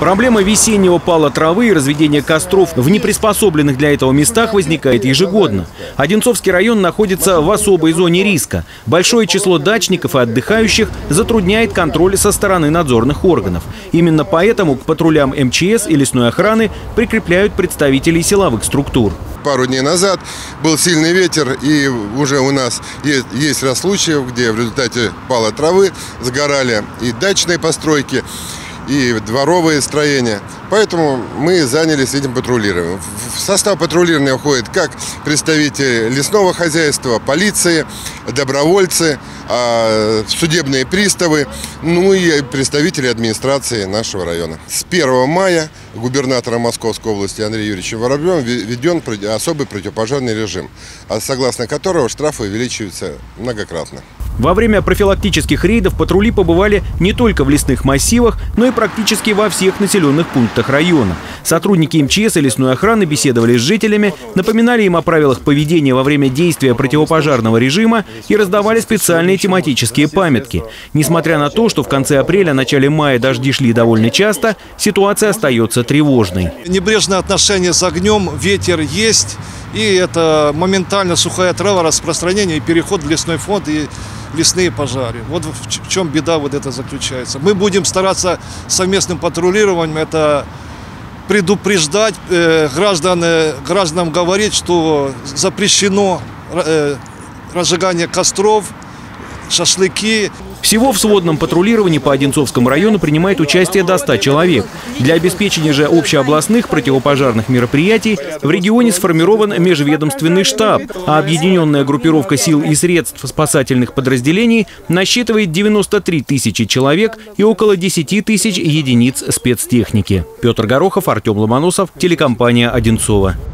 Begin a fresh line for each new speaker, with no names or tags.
Проблема весеннего пала травы и разведения костров в неприспособленных для этого местах возникает ежегодно. Одинцовский район находится в особой зоне риска. Большое число дачников и отдыхающих затрудняет контроль со стороны надзорных органов. Именно поэтому к патрулям МЧС и лесной охраны прикрепляют представителей силовых структур.
Пару дней назад был сильный ветер, и уже у нас есть ряд случаев, где в результате пала травы сгорали и дачные постройки, и дворовые строения. Поэтому мы занялись этим патрулированием. В состав патрулирования входят как представители лесного хозяйства, полиции, добровольцы, судебные приставы, ну и представители администрации нашего района. С 1 мая губернатором Московской области Андреем Юрьевичем Воробьевым введен особый противопожарный режим, согласно которого штрафы увеличиваются многократно.
Во время профилактических рейдов патрули побывали не только в лесных массивах, но и практически во всех населенных пунктах района. Сотрудники МЧС и лесной охраны беседовали с жителями, напоминали им о правилах поведения во время действия противопожарного режима и раздавали специальные тематические памятки. Несмотря на то, что в конце апреля, начале мая дожди шли довольно часто, ситуация остается тревожной.
Небрежное отношение с огнем, ветер есть, и это моментально сухая трава, распространение и переход в лесной фонд и лесные пожары. Вот в чем беда вот это заключается. Мы будем стараться совместным патрулированием это предупреждать, гражданам говорить, что запрещено разжигание костров, шашлыки.
Всего в сводном патрулировании по Одинцовскому району принимает участие до 100 человек. Для обеспечения же общеобластных противопожарных мероприятий в регионе сформирован межведомственный штаб, а объединенная группировка сил и средств спасательных подразделений насчитывает 93 тысячи человек и около 10 тысяч единиц спецтехники. Петр Горохов, Артем Ломоносов, телекомпания «Одинцово».